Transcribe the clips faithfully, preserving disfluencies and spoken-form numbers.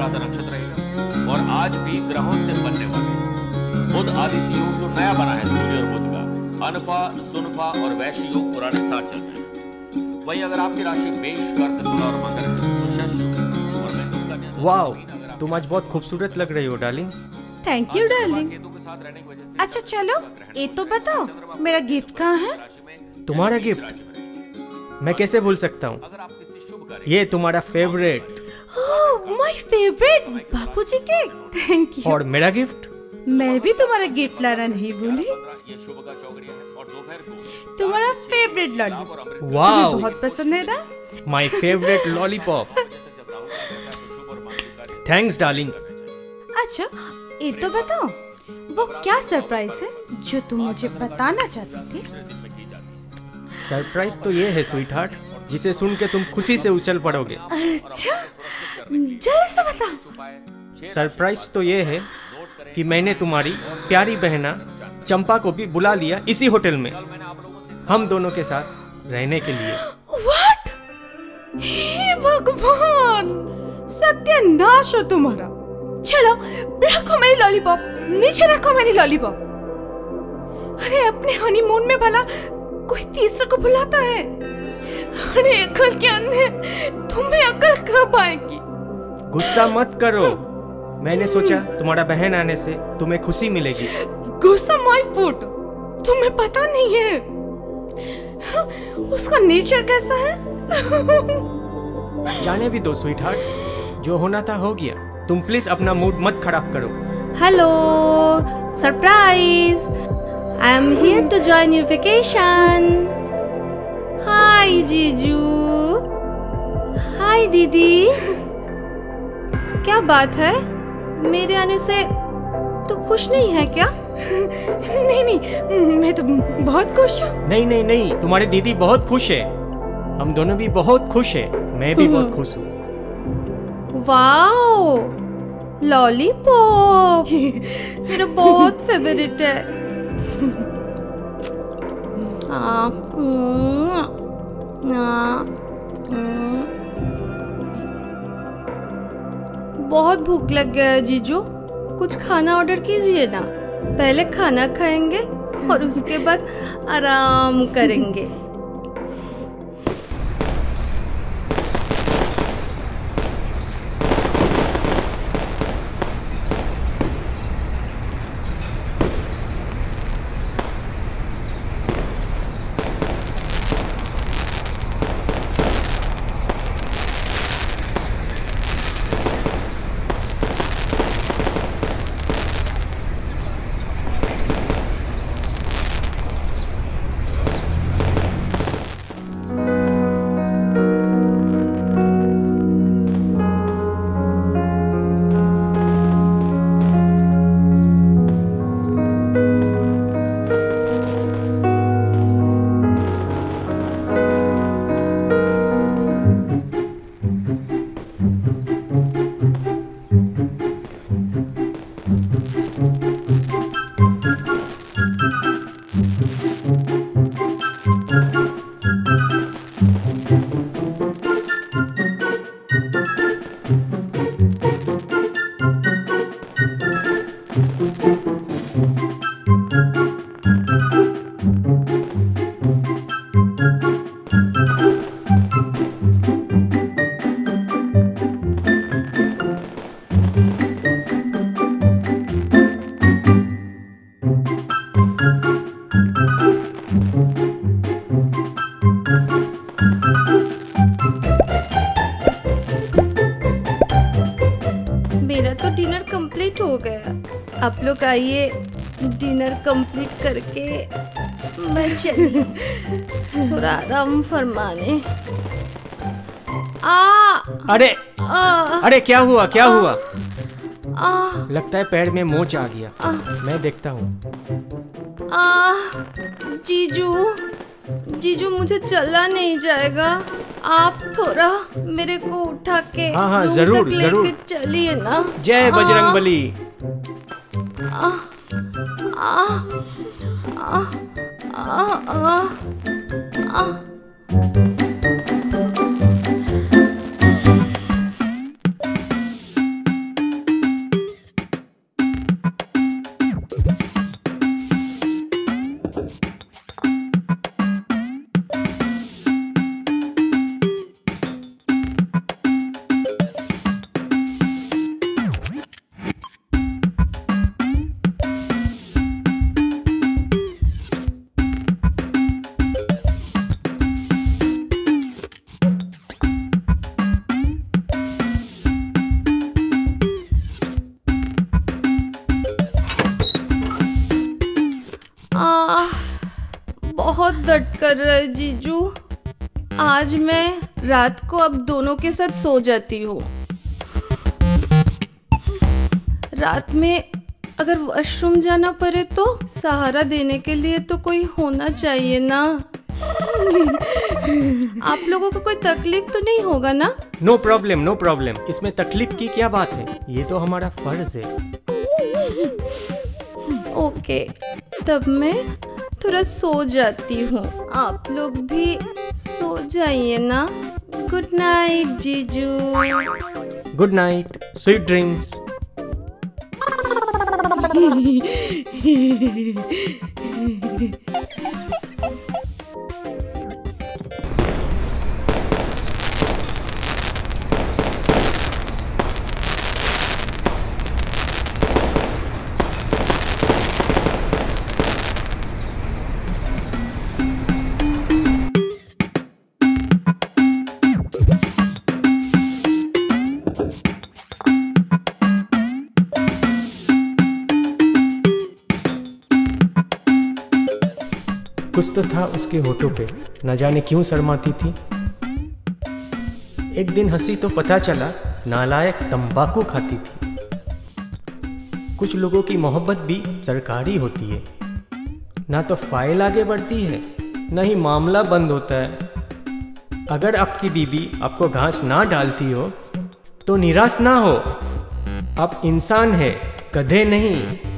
अनुराधा नक्षत्र रहेगा और आज भी ग्रहों से बनने वाले बुध आदित्य योग जो नया बना है सूर्य और बुध का, अनफा, सुनफा और वैश्य योग पुराने साथ चल रहे हैं। वहीं अगर आपकी राशि मेष, कर्क, तुला और मकर है तो शशि और मिथुन कन्या। वाओ, तुम आज बहुत खूबसूरत लग रही हो डार्लिंग। Thank you darling. अच्छा चलो ये तो बताओ मेरा गिफ्ट कहाँ है? तुम्हारा गिफ्ट मैं कैसे भूल सकता हूँ, ये तुम्हारा favourite. Oh my favourite Bapuji के। Thank you. और मेरा गिफ्ट? मैं भी तुम्हारा गिफ्ट लाना नहीं भूली, तुम्हारा फेवरेट लॉलीपॉप। वाओ, बहुत पसंद है ना? My favourite lollipop. Thanks darling. अच्छा ये तो बताओ वो क्या सरप्राइज है जो तुम मुझे बताना चाहती थी? सरप्राइज तो ये है स्वीट हार्ट, जिसे सुन के तुम खुशी से उछल पड़ोगे। अच्छा जल्दी से बता। सरप्राइज तो ये है कि मैंने तुम्हारी प्यारी बहना चंपा को भी बुला लिया इसी होटल में, हम दोनों के साथ रहने के लिए। व्हाट? हे भगवान, सत्यानाश हो तुम्हारा। चलो रखो मेरी लॉलीपॉप, नीचे रखो मेरी लॉलीपॉप। अरे अपने हनीमून में भला कोई तीसरे को बुलाता है? अरे अकल के अंधे, तुम्हें अकल कब आएगी? गुस्सा मत करो, मैंने सोचा तुम्हारा बहन आने से तुम्हें खुशी मिलेगी। गुस्सा माय फुट, तुम्हें पता नहीं है उसका नेचर कैसा है। जाने भी दो स्वीट हार्ट, जो होना था हो गया। तुम प्लीज अपना मूड मत खराब करो। Hello, surprise, I am here to join your vacation. Hi जीजू, हाय दीदी। क्या बात है, मेरे आने से तो खुश नहीं है क्या? नहीं नहीं, मैं तो बहुत खुश हूँ। नहीं नहीं नहीं, तुम्हारी दीदी बहुत खुश है, हम दोनों भी बहुत खुश है, मैं भी बहुत खुश हूँ। वाओ, लॉलीपॉप मेरा बहुत फेवरेट है। आ, आ, बहुत भूख लग गया है जीजू, कुछ खाना ऑर्डर कीजिए ना। पहले खाना खाएंगे और उसके बाद आराम करेंगे। आप लोग आइए, डिनर कंप्लीट करके मैं चली थोड़ा आराम फरमाने। आ अरे आ, अरे क्या हुआ क्या आ, हुआ? आ, लगता है पैर में मोच आ गया। आ, मैं देखता हूँ। आ, जीजू जीजू मुझे चला नहीं जाएगा, आप थोड़ा मेरे को उठा के हाँ हाँ रूम जरूर तक जरूर। लेके चलिए ना। जय बजरंगबली। आ, आ, आ, आ, आ, आ, आ। दर्द कर रहा है जीजू। आज मैं रात को अब दोनों के साथ सो जाती हूँ। रात में अगर वॉशरूम जाना पड़े तो सहारा देने के लिए तो कोई होना चाहिए ना। आप लोगों को कोई तकलीफ तो नहीं होगा ना? No problem, no problem. इसमें तकलीफ की क्या बात है, ये तो हमारा फर्ज है। ओके, तब मैं थोड़ा सो जाती हूँ। आप लोग भी सो जाइए ना। गुड नाइट जीजू। Good night, sweet dreams. कुछ तो था उसके होठों पे, न जाने क्यों शर्माती थी। एक दिन हंसी तो पता चला नालायक तंबाकू खाती थी। कुछ लोगों की मोहब्बत भी सरकारी होती है, ना तो फाइल आगे बढ़ती है ना ही मामला बंद होता है। अगर आपकी बीबी आपको घास ना डालती हो तो निराश ना हो, आप इंसान है, गधे नहीं।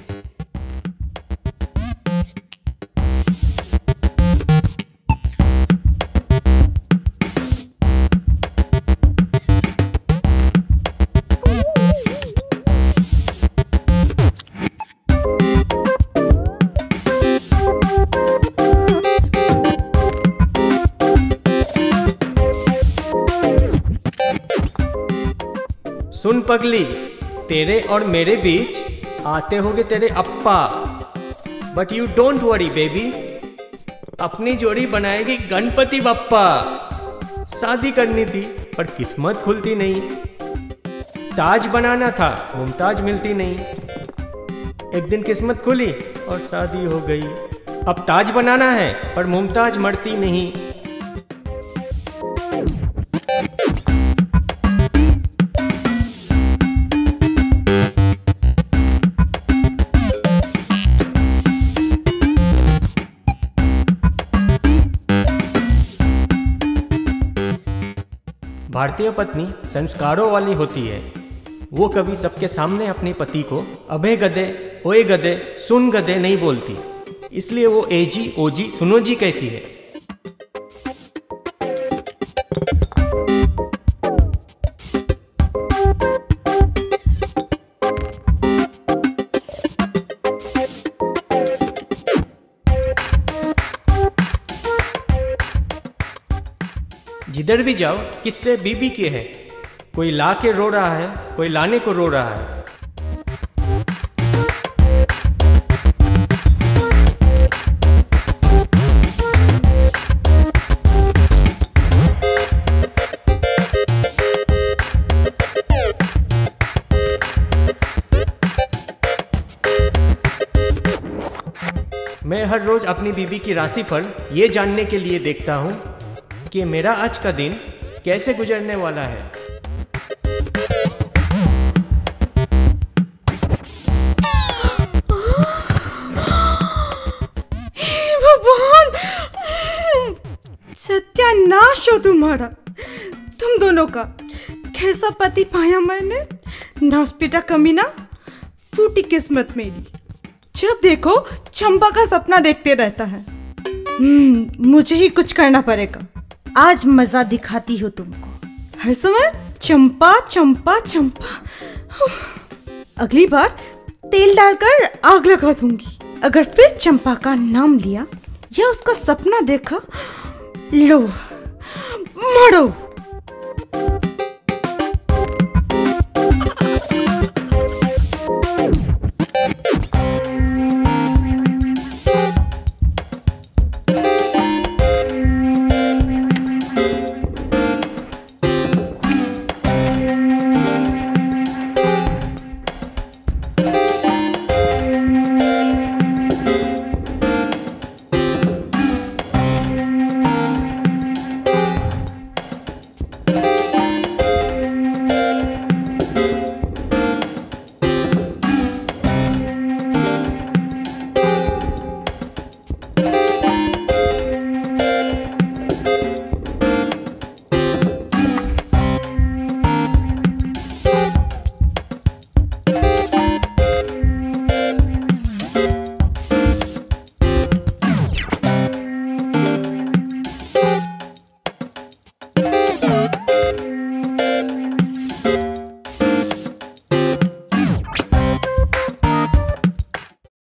सुन पगली, तेरे और मेरे बीच आते होंगे तेरे अप्पा, but you don't worry baby, अपनी जोड़ी बनाएगी गणपति बप्पा। शादी करनी थी पर किस्मत खुलती नहीं, ताज बनाना था मुमताज मिलती नहीं। एक दिन किस्मत खुली और शादी हो गई। अब ताज बनाना है पर मुमताज मरती नहीं। भारतीय पत्नी संस्कारों वाली होती है। वो कभी सबके सामने अपने पति को अबे गधे, ओए गधे, सुन गधे नहीं बोलती, इसलिए वो एजी, ओजी, सुनो जी कहती है। जिधर भी जाओ किससे बीबी के है, कोई ला के रो रहा है, कोई लाने को रो रहा है। मैं हर रोज अपनी बीबी की राशिफल ये जानने के लिए देखता हूँ कि मेरा आज का दिन कैसे गुजरने वाला है। भगवान, सत्यानाश हो तुम्हारा, तुम दोनों का। कैसा पति पाया मैंने, नासपीटा कमीना, टूटी किस्मत मेरी। जब देखो चंपा का सपना देखते रहता है। हम्म, मुझे ही कुछ करना पड़ेगा। आज मजा दिखाती हो तुमको। हर समय चंपा चंपा चंपा। अगली बार तेल डालकर आग लगा दूंगी। अगर फिर चंपा का नाम लिया या उसका सपना देखा, लो मरो।